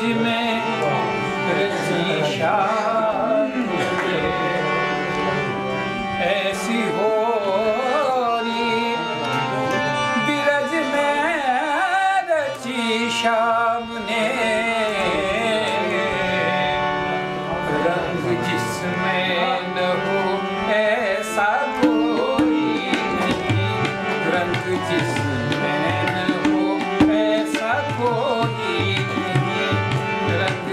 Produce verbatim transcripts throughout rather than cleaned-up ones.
में रची शाम ऐसी होरी बिरज में रची शाम ने रंग जिसमें न हो ऐसा कोई नहीं, रंग जिसमें न हो ऐसा कोई नहीं, रंग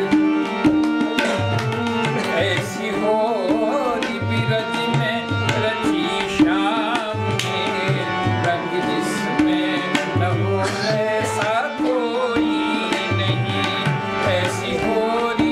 ऐसी होरी बिरज में रची शाम ने रंग जिसमें न हो ऐसा कोई नहीं, ऐसी होरी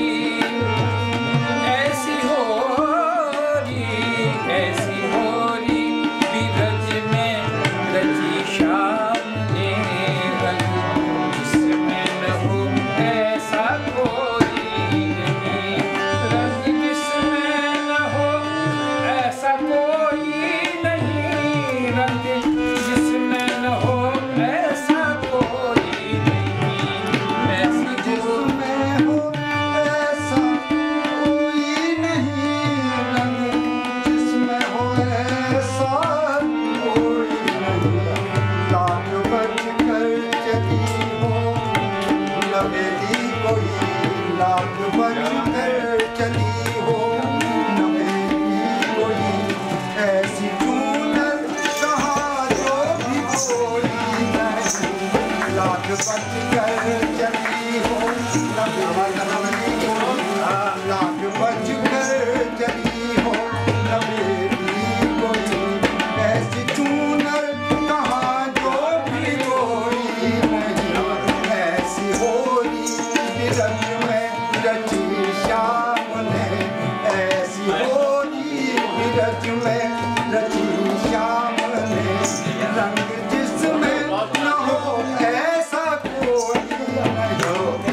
ऐसी होरी ऐसी होरी बिरज में रची शाम ने रंग जिसमें न हो ऐसा कोई नहीं, रंग जिसमें न हो ऐसा कोई नहीं, रंग जिसमें न हो ऐसा कोई नहीं, ऐसी जिसमें हो ऐसा कोई नहीं, रंग जिसमें हो ऐसा कोई नहीं, लाख बच कर चली हो नवेली कोई, लाख बच कर चली हो नवेली कोई, ऐसी चूनर कहाँ जो भी कोई नहीं, लाख बच कर चली हो नवेली कोई, लाख बच कर चली हो नवेली कोई, ऐसी चूनर कहाँ जो भी कोई नहीं, ऐसी होरी बिरज में रची शाम ने, ऐसी होरी बिरज में रची शाम ने, रंग जिसमें न हो ऐसा कोई नहीं,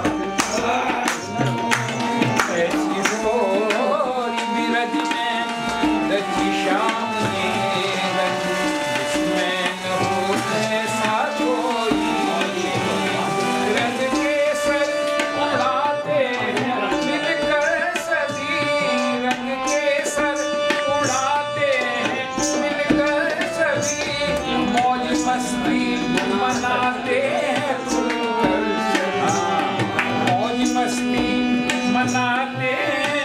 ऐसी होरी बिरज में रची शाम ने रंग जिसमें न हो ऐसा कोई नहीं, रंग केसर उड़ाते हैं मिलकर सभी, रंग केसर उड़ाते हैं मिलकर सभी, मौज मस्ती मनाते हैं खुलकर सभी, मौज मस्ती मनाते हैं,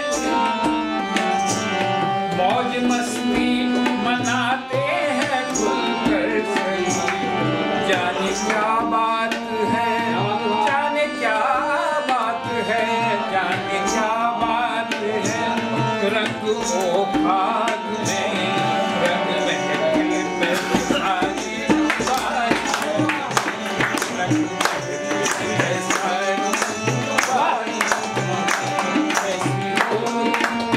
मौज मस्ती मनाते हैं खुलकर सभी, जाने क्या बात है, जाने क्या बात है, जाने क्या बात है, रंग वो भाग में रंग महके पे सारी बारी, रंग महके पे सारी बारी, ऐसी होरी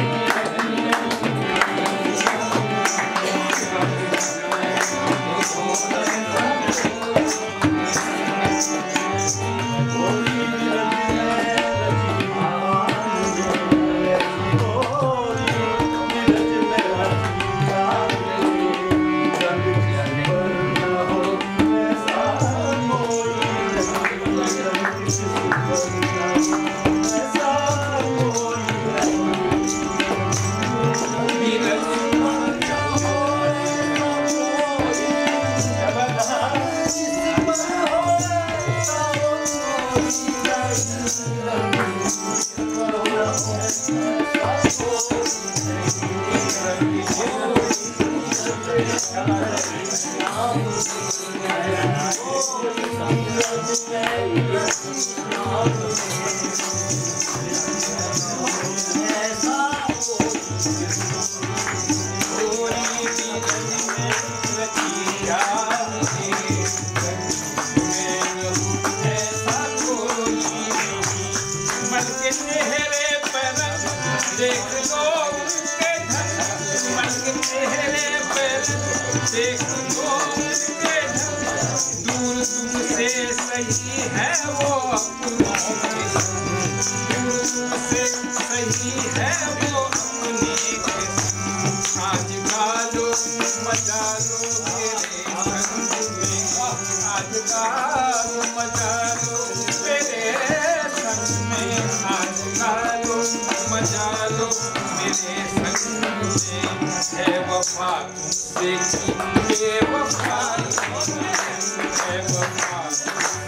देख लो उनके ढंग, मन के चेहरे पर देख लो उनके ढंग, दूर तुमसे सही है वो अपनों के संग, दूर तुमसे सही है वो अपने के संग, आज गालो मचा लो मेरे संग में, आज गालो मचा लो मेरे संग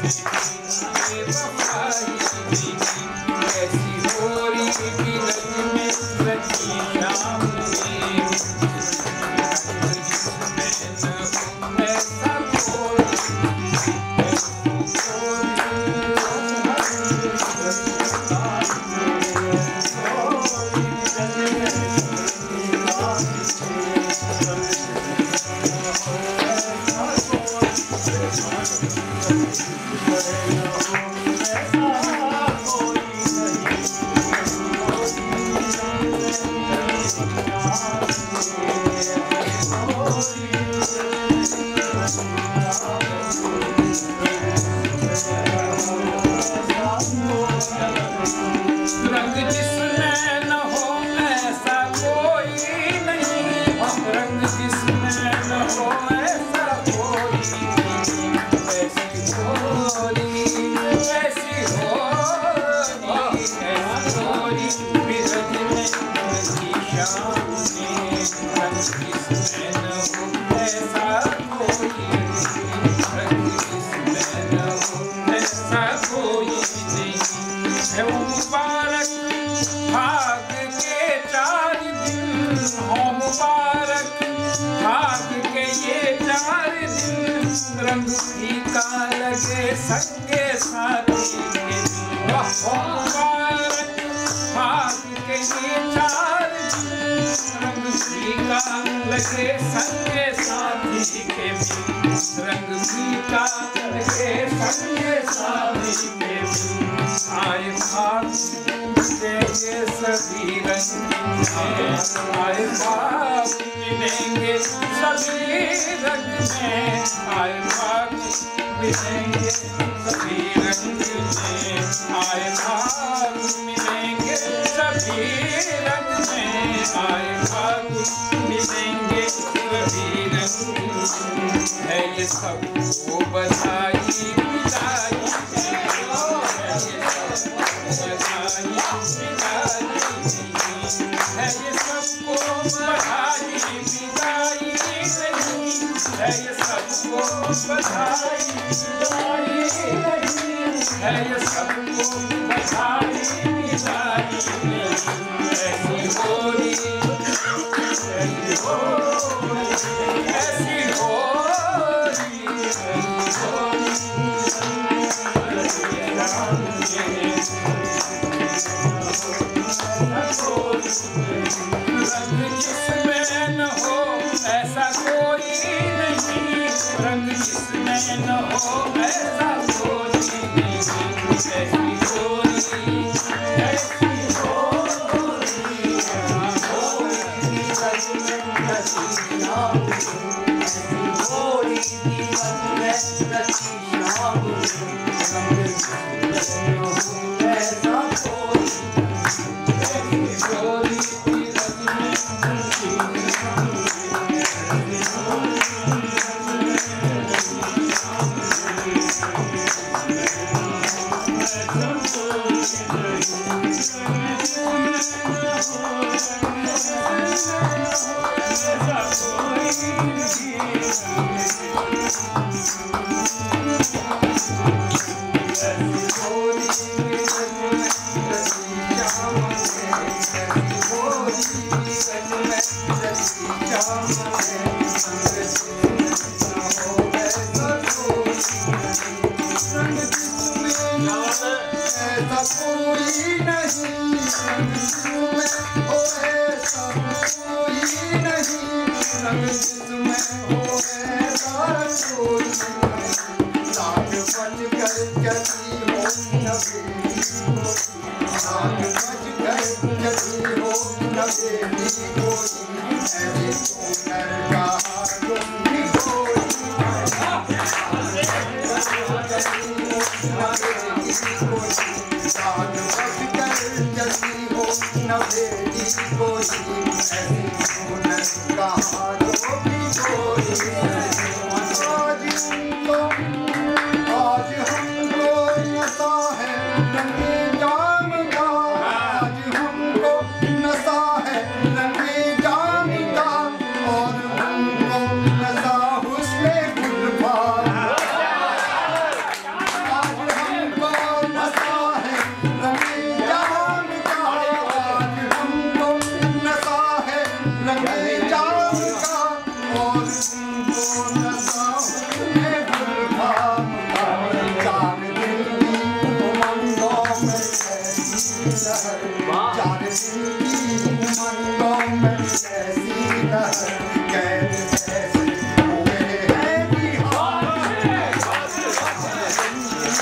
बेवफाई नहीं, ऐसी गोरी की रंग में रची शाम में, जिसमें न हो ऐसा कोई, रंग जिसमें न हो ऐसा कोई नहीं, रंग जिसमें न हो ऐसा कोई नहीं, ऐसी होली ऐसी होली ऐसी होली बिरज में रची शाम में, रंग जिसमें न हो ऐसा कोई नहीं, रंग जिसमें न हो ऐसा कोई नहीं, है वो मुबारक भाग के चार दिन, हो मुबारक भाग के ये चार दिन, रंग फीका लगे संगे साथी के, हो मुबारक भाग के ये चार दिन, रंग फीका लगे संगे साथी के भी, रंग फीका लगे संगे साथी के भी, आए भाग मिलेंगे सभी रंग में, आए भाग मिलेंगे सभी रंग में, आए भाग मिलेंगे सभी रंग में, आए भाग मिलेंगे सभी रंग में, आए भाग मिलेंगे सभी रंग में, है ये सब वो बधाई बिदाई, है ये सबको बधाई बिदाई नहीं, है ये सबको बधाई बिदाई नहीं, है ये सबको बधाई बिदाई नहीं, ऐसी होली ऐसी होली ऐसी होली रंग जिसमें न हो ऐसा कोई नहीं, रंग जिसमें न हो ऐसा कोई नहीं, ऐसी होली ऐसी होली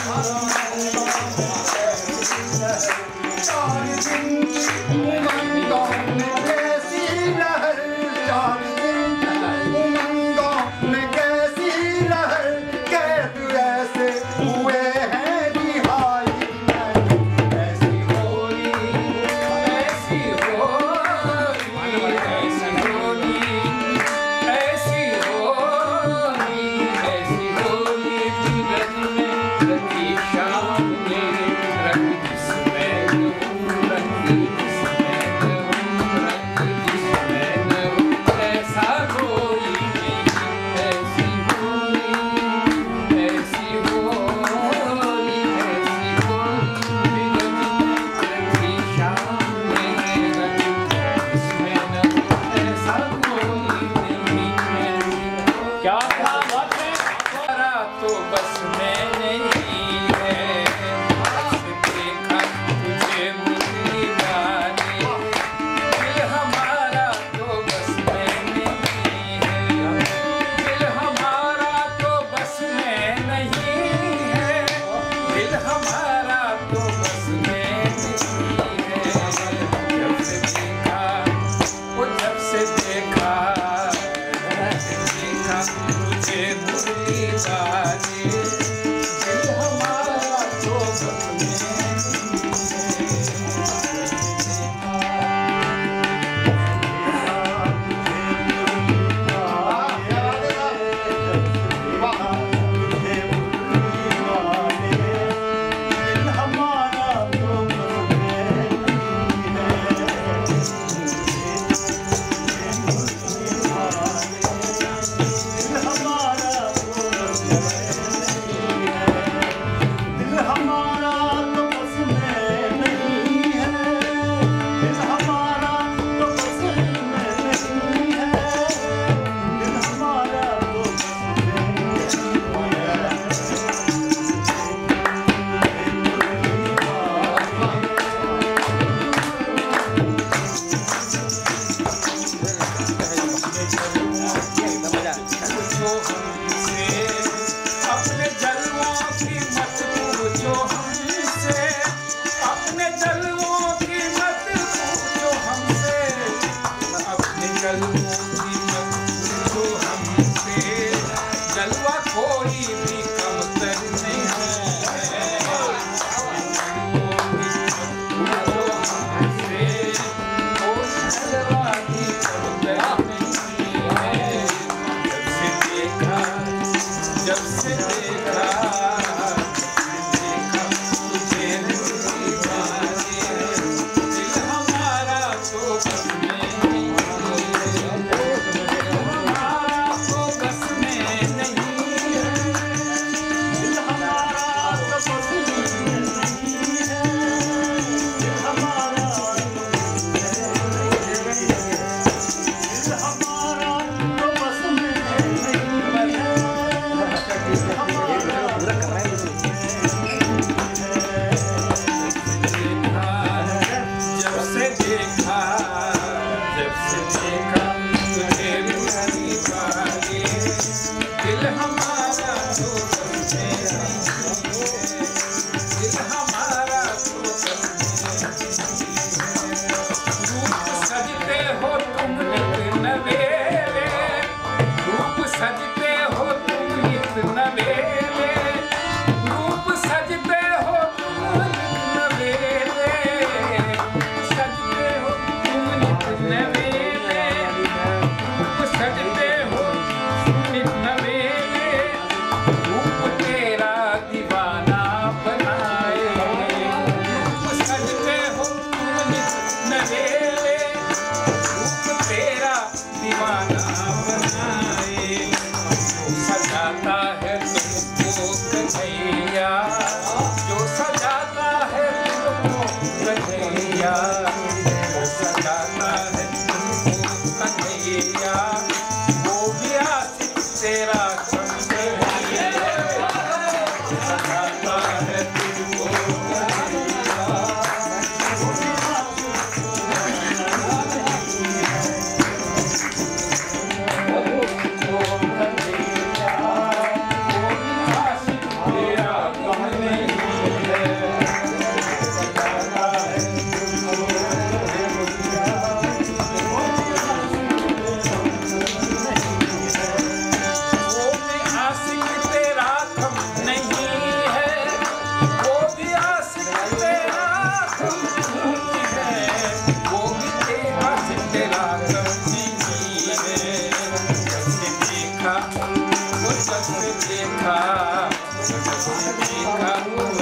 Amen.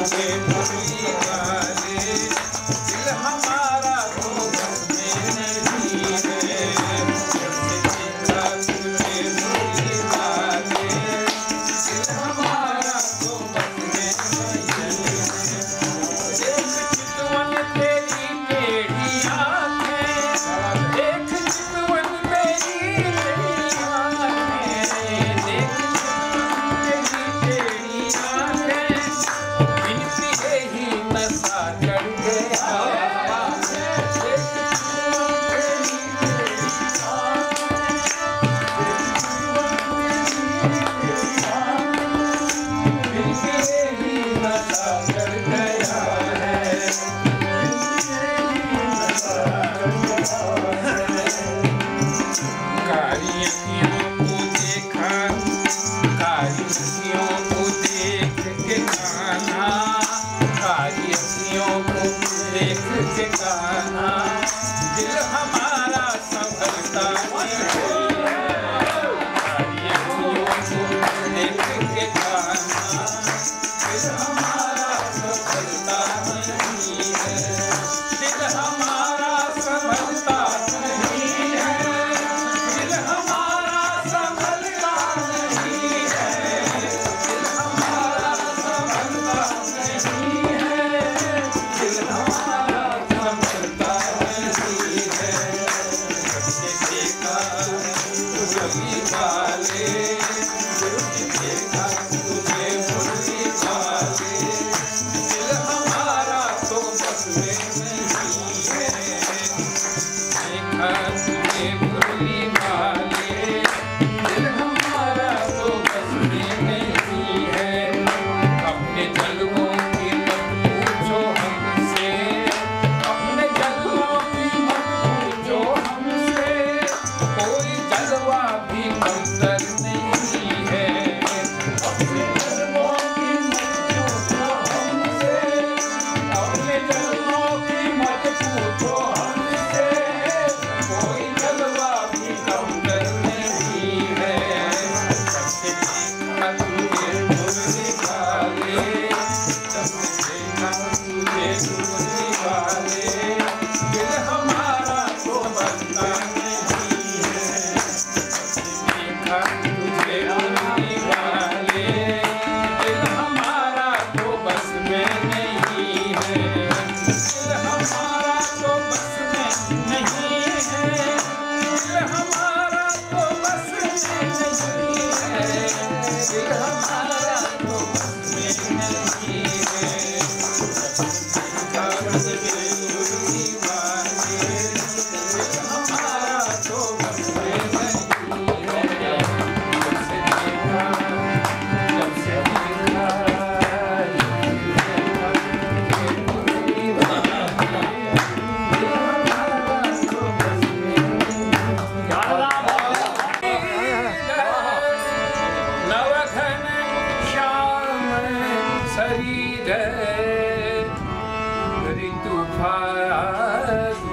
तुझे मुरली वाले, दिल हमारा तो बस में नहीं है। जब से देखा तुझे मुरली वाले, दिल हमारा तो बस में नहीं है। देख चितवन तेरी टेढ़ी आँखें, देख चितवन तेरी टेढ़ी आँखें, देख चितवन तेरी टेढ़ी आँखें, बिन पिए ही नशा चढ़ गया। देख चितवन तेरी टेढ़ी आँखें, बिन पिए ही नशा चढ़ गया है। कारी अखियों को देखा, कारी अखियों को देख के कान्हा, कारी अखियों को देख के कान्हा, दिल हमारा संभलता नहीं है। कारी अखियों को देख के कान्हा, दिल हमारा संभलता नहीं है। दिल हमारा संभलता नहीं है। दिल हमारा संभलता नहीं है। दिल हमारा संभलता नहीं है। दिल हमारा संभलता नहीं है। जब से देखा मुरली वाले, जब से देखा तुझे मुरली वाले, दिल हमारा तो बस में नहीं है। देखा तुझे मुरली वाले, दिल हमारा तो बस में नहीं है। अपने जलवों की मत पूछो हमसे, अपने जलवों की मत पूछो हमसे, कोई जलवा भी कमतर नहीं है। अपने जलवों की मत पूछो हमसे, अपने जलवों की मत पूछो हमसे, कोई जलवा भी कमतर नहीं है। जब से देखा तुझे मुरली वाले, जब से देखा तुझे मुरली वाले, दिल हमारा तो बनता नहीं है। जब से देखा तुझे मुरली वाले, दिल हमारा तो बस में नहीं है। दिल हमारा तो बस में नहीं है। दिल हमारा तो बस में नहीं है। दिल हमारा तो बस में नहीं है। जब से देखा तुझे मुरली वाले, दिल हमारा तो बस में नहीं है। जब से देखा, जब से देखा, मुरली वाले, दिल हमारा तो बस में नवघन श्याम शरीर ऋतु फागुन